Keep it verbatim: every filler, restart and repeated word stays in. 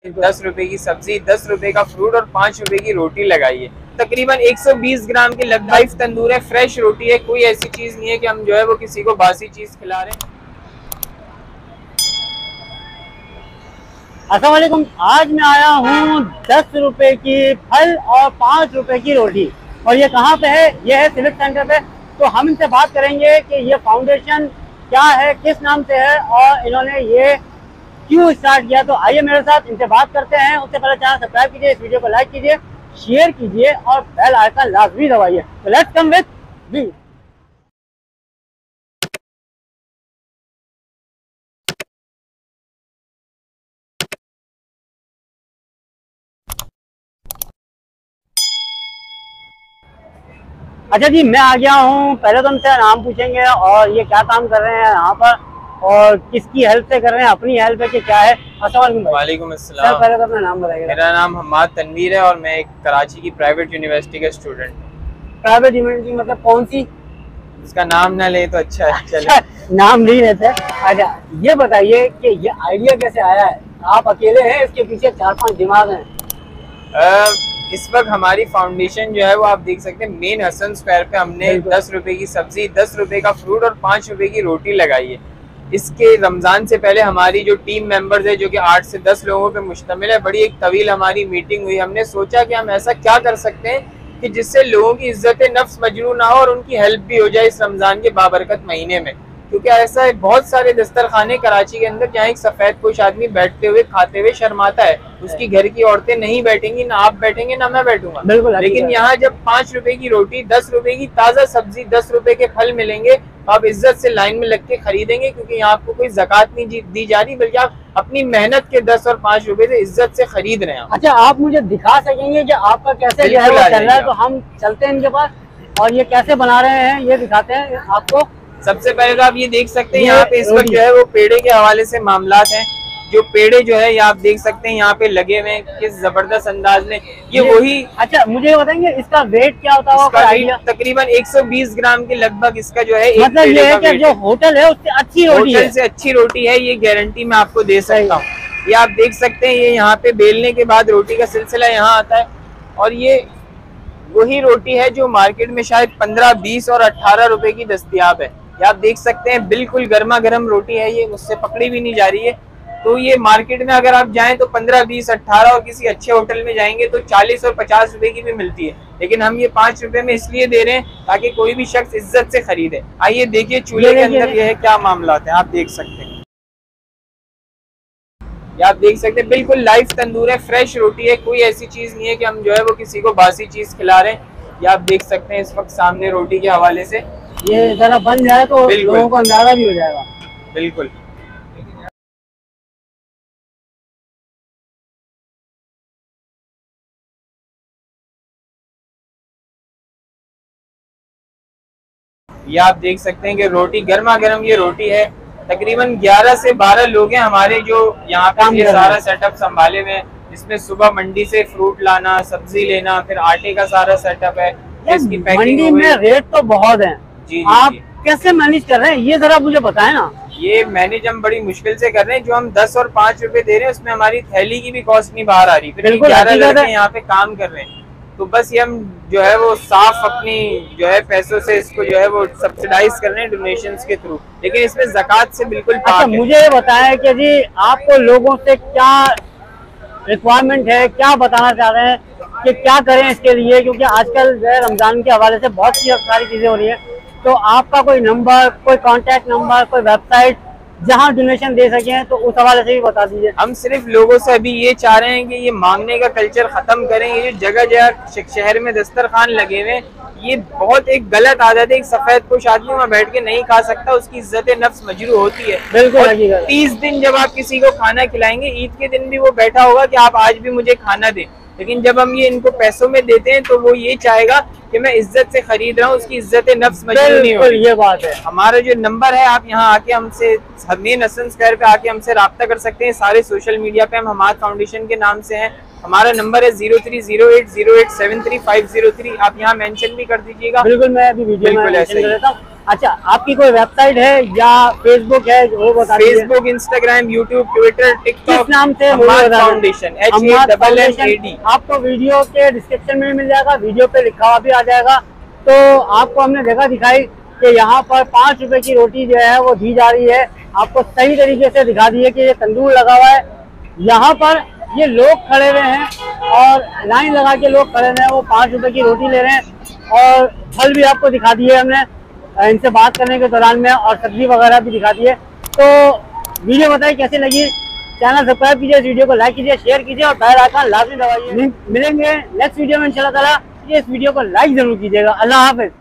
दस रुपए की सब्जी, दस रुपए का फ्रूट और पाँच रुपए की रोटी लगाई है। तकरीबन एक सौ बीस ग्राम की लगभग तंदूर है, फ्रेश रोटी है। कोई ऐसी चीज नहीं है कि हम जो है वो किसी को बासी चीज खिला रहे हैं। अस्सलाम वालेकुम। आज मैं आया हूँ दस रुपए की फल और पाँच रुपए की रोटी, और ये कहाँ पे है? ये है सिविक सेंटर पे। तो हम इनसे बात करेंगे कि ये फाउंडेशन क्या है, किस नाम से है और इन्होंने ये क्यों स्टार्ट किया। तो आइए मेरे साथ इनसे बात करते हैं। उससे पहले चैनल सब्सक्राइब कीजिए, इस वीडियो को लाइक कीजिए, शेयर कीजिए और बेल आइकन लाजमी दबाइए। तो लेट्स कम विद मी। अच्छा जी, मैं आ गया हूँ। पहले तो हमसे नाम पूछेंगे और ये क्या काम कर रहे हैं यहाँ पर और किसकी हेल्प से कर रहे हैं, अपनी हेल्प है कि क्या है। वालेकुम अस्सलाम। पहले तो अपना नाम बताइए। मेरा नाम हम्माद तनवीर है और मैं एक कराची की प्राइवेट यूनिवर्सिटी का स्टूडेंट हूँ। प्राइवेट यूनिवर्सिटी मतलब कौन सी? इसका नाम ना ले तो अच्छा है। चले नाम नहीं लेते। अच्छा, ये बताइए कि ये आइडिया कैसे आया है? आप अकेले हैं, इसके पीछे चार पांच दिमाग हैं? आ, इस वक्त हमारी फाउंडेशन जो है वो आप देख सकते हैं मेन हसन स्क्वायर पे हमने दस रुपए की सब्जी, दस रुपए का फ्रूट और पाँच रुपए की रोटी लगाई है। इसके रमजान से पहले हमारी जो टीम मेंबर्स है जो कि आठ से दस लोगों पे मुश्तमिल है, बड़ी एक तवील हमारी मीटिंग हुई। हमने सोचा कि हम ऐसा क्या कर सकते हैं कि जिससे लोगों की इज्जत नफ्स मजरू ना हो और उनकी हेल्प भी हो जाए इस रमजान के बाबरकत महीने में। क्योंकि ऐसा है बहुत सारे दस्तरखाने कराची के अंदर जहाँ एक सफेद पोश आदमी बैठते हुए खाते हुए शर्माता है, उसकी घर की औरतें नहीं बैठेंगी, ना आप बैठेंगे ना मैं बैठूंगा। बिल्कुल। लेकिन यहाँ जब पाँच रुपए की रोटी, दस रुपए की ताज़ा सब्जी, दस रुपए के फल मिलेंगे तो आप इज्जत से लाइन में लग के खरीदेंगे, क्योंकि यहाँ आपको कोई ज़कात नहीं दी जा रही, बल्कि आप अपनी मेहनत के दस और पाँच रुपए से इज्जत से खरीद रहे हैं। अच्छा, आप मुझे दिखा सकेंगे कि आपका कैसे जो है वो चल रहा है? तो हम चलते हैं इनके पास और ये कैसे बना रहे हैं ये दिखाते हैं आपको। सबसे पहले तो आप ये देख सकते हैं यहाँ पे इस वक्त जो है वो पेड़े के हवाले से मामलात हैं। जो पेड़े जो है ये आप देख सकते हैं यहाँ पे लगे हुए हैं किस जबरदस्त अंदाज में। ये वही। अच्छा, मुझे ये बताएंगे इसका वेट क्या होता है? तकरीबन एक सौ बीस ग्राम के लगभग इसका जो है, मतलब ये है कि जो होटल है उससे अच्छी रोटी है, से अच्छी रोटी है, ये गारंटी मैं आपको दे सकता हूँ। ये आप देख सकते हैं, ये यहाँ पे बेलने के बाद रोटी का सिलसिला यहाँ आता है और ये वही रोटी है जो मार्केट में शायद पंद्रह बीस और अठारह रुपए की दस्तयाब है। ये आप देख सकते हैं बिल्कुल गर्मा गर्म रोटी है, ये मुझसे पकड़ी भी नहीं जा रही है। तो ये मार्केट में अगर आप जाएं तो पंद्रह बीस अठारह और किसी अच्छे होटल में जाएंगे तो चालीस और पचास रुपए की भी मिलती है, लेकिन हम ये पाँच रुपए में इसलिए दे रहे हैं ताकि कोई भी शख्स इज्जत से खरीदे। आइए देखिए चूल्हे के अंदर ये है क्या मामला है, आप देख सकते हैं। ये आप देख सकते हैं बिल्कुल लाइव तंदूर है, फ्रेश रोटी है। कोई ऐसी चीज नहीं है कि हम जो है वो किसी को बासी चीज खिला रहे हैं। ये आप देख सकते हैं इस वक्त सामने रोटी के हवाले से ये जरा बन जाए तो लोगों को अंदाजा भी हो जाएगा। बिल्कुल। ये आप देख सकते हैं कि रोटी गर्मा गर्म ये रोटी है। तकरीबन ग्यारह से बारह लोग हैं हमारे जो यहाँ पे ये सारा सेटअप संभाले हुए हैं, जिसमें सुबह मंडी से फ्रूट लाना, सब्जी लेना, फिर आटे का सारा सेटअप है। इसकी मंडी में रेट तो बहुत है, जी आप जी। कैसे मैनेज कर रहे हैं ये जरा मुझे बताएं ना। ये मैनेज हम बड़ी मुश्किल से कर रहे हैं। जो हम दस और पाँच रुपए दे रहे हैं उसमें हमारी थैली की भी कॉस्ट नहीं बाहर आ रही। फिर ग्यारह लड़के यहाँ पे काम कर रहे हैं, तो बस ये हम जो है वो साफ अपनी जो है पैसों से इसको जो है वो सब्सिडाइज कर रहे हैं डोनेशंस के थ्रू, लेकिन इसमें ज़कात से बिल्कुल पाक है। अच्छा, मुझे ये बताएं कि जी आपको लोगों से क्या रिक्वायरमेंट है, क्या बताना चाह रहे हैं कि क्या करें इसके लिए, क्योंकि आजकल जो है रमजान के हवाले से बहुत सी सारी चीजें हो रही है। तो आपका कोई नंबर, कोई कॉन्टेक्ट नंबर, कोई वेबसाइट जहाँ डोनेशन दे सकें तो उस हवाले से भी बता दीजिए। हम सिर्फ लोगों से अभी ये चाह रहे हैं कि ये मांगने का कल्चर खत्म करें। ये जो जगह जगह शहर में दस्तरखान लगे हुए ये बहुत एक गलत आदत है। एक सफेद पोश आदमी वहाँ बैठ के नहीं खा सकता, उसकी इज्जत नफ्स मजरू होती है। बिल्कुल। तीस दिन जब आप किसी को खाना खिलाएंगे, ईद के दिन भी वो बैठा होगा कि आप आज भी मुझे खाना दें, लेकिन जब हम ये इनको पैसों में देते हैं तो वो ये चाहेगा कि मैं इज्जत से खरीद रहा हूँ, उसकी इज्जत नफ्स मजबूर नहीं होगी। ये बात है। हमारा जो नंबर है, आप यहाँ आके हमसे मेन हसन स्क्वायर पे आके हमसे रब्ता कर सकते हैं। सारे सोशल मीडिया पे हम हमाद फाउंडेशन के नाम से हैं। हमारा नंबर है zero three zero eight zero eight seven three five zero three. आप यहाँ मेंशन भी कर दीजिएगा। बिल्कुल, मैं अभी वीडियो में मेंशन कर देता हूँ। अच्छा, आपकी कोई वेबसाइट है या फेसबुक है वो बता दीजिए। Facebook, Instagram, YouTube, Twitter, TikTok, किस नाम से? Hammad foundation, H A double M A D. आपको वीडियो के डिस्क्रिप्शन में मिल जाएगा, वीडियो पे लिखा हुआ भी आ जाएगा। तो आपको हमने जगह दिखाई कि यहाँ पर पाँच रुपए की रोटी जो है वो दी जा रही है। आपको सही तरीके से दिखा दी है कि ये तंदूर लगा हुआ है, यहाँ पर ये लोग खड़े हुए हैं और लाइन लगा के लोग खड़े हुए हैं, वो पाँच रुपए की रोटी ले रहे हैं। और फल भी आपको दिखा दिए हमने इनसे बात करने के दौरान में, और सब्जी वगैरह भी दिखा दिए। तो वीडियो बताइए कैसी लगी, चैनल सब्सक्राइब कीजिए, इस वीडियो को लाइक कीजिए, शेयर कीजिए और बेल आइकन लाजमी दबाइए। मिलेंगे नेक्स्ट वीडियो में इंशाल्लाह ताला। इस वीडियो को लाइक जरूर कीजिएगा। अल्लाह हाफिज।